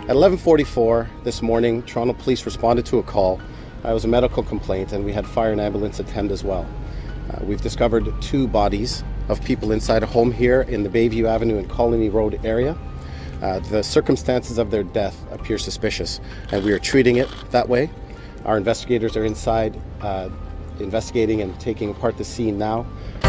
At 11:44 this morning, Toronto Police responded to a call. It was a medical complaint, and we had fire and ambulance attend as well. We've discovered 2 bodies of people inside a home here in the Bayview Avenue and Colony Road area. The circumstances of their death appear suspicious, and we are treating it that way. Our investigators are inside investigating and taking apart the scene now.